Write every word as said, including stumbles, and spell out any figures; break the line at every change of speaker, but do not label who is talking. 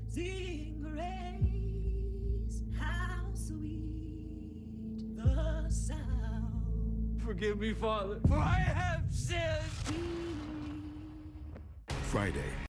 Amazing grace, how sweet the sound.
Forgive me, Father, for I have sinned.
Friday,